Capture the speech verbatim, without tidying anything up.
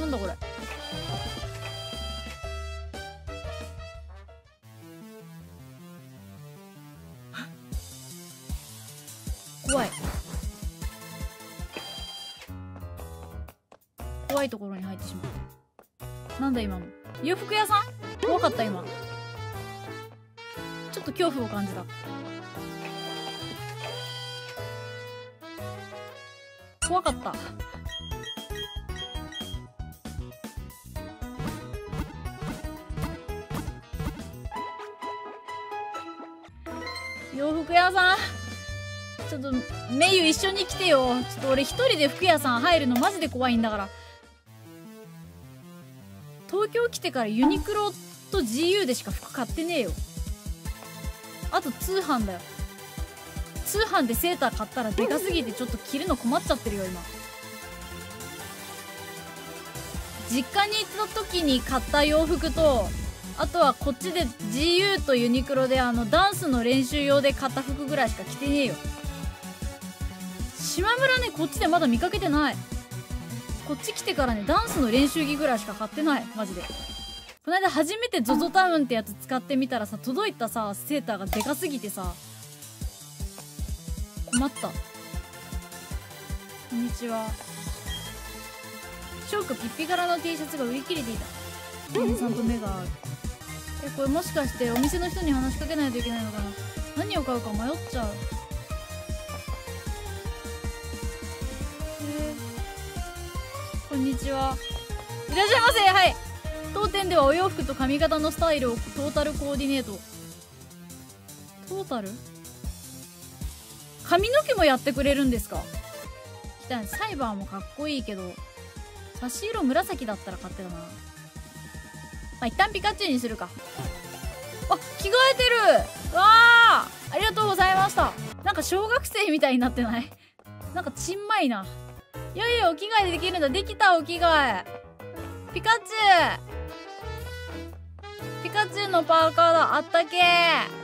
なんだこれ。怖い。怖いところに入ってしまう。なんだ今の。洋服屋さん？怖かった今。ちょっと恐怖を感じた。怖かった。洋服屋さん、ちょっとメイユ一緒に来てよ。ちょっと俺一人で服屋さん入るのマジで怖いんだから。東京来てからユニクロと ジーユー でしか服買ってねえよ。あと通販だよ。通販でセーター買ったらでかすぎてちょっと着るの困っちゃってるよ今。実家に行った時に買った洋服と、あとはこっちで ジーユー とユニクロであのダンスの練習用で買った服ぐらいしか着てねえよ。島村ね、こっちでまだ見かけてない。こっち来てからね、ダンスの練習着ぐらいしか買ってない。マジで。この間初めて ゾゾ タウンってやつ使ってみたらさ、届いたさセーターがでかすぎてさ困った。こんにちは。ショークピッピ柄の T シャツが売り切れていた。店員さんと目が合う。え、これもしかしてお店の人に話しかけないといけないのかな。何を買うか迷っちゃう。えー、こんにちは。いらっしゃいませ。はい、当店ではお洋服と髪型のスタイルをトータルコーディネート。トータル？髪の毛もやってくれるんですか？サイバーもかっこいいけど、差し色紫だったら買ってたな。まあ一旦ピカチュウにするか。あ、着替えてる。わあ、ありがとうございました。なんか小学生みたいになってない？なんかちんまいな。いやいや、お着替えできるんだ。できた、お着替え。ピカチュウピカチュウのパーカーだ。あったけー。